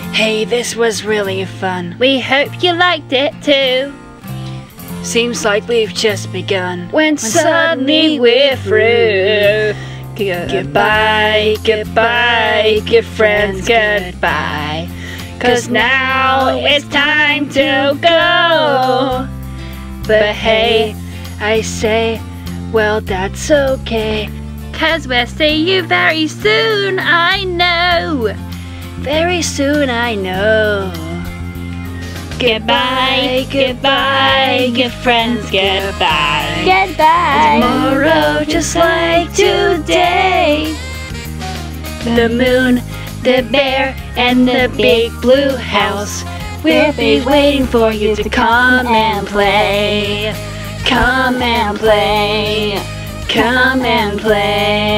Hey, this was really fun. We hope you liked it too. Seems like we've just begun. When suddenly we're through. Goodbye, goodbye, good friends, goodbye. 'Cause now it's time to go. But hey, I say, well, that's okay. 'Cause we'll see you very soon, I know. Very soon, I know. Goodbye, goodbye, good friends, goodbye. Goodbye. Tomorrow, just like today. The moon, the bear, and the big blue house will be waiting for you to come and play. Come and play. Come and play.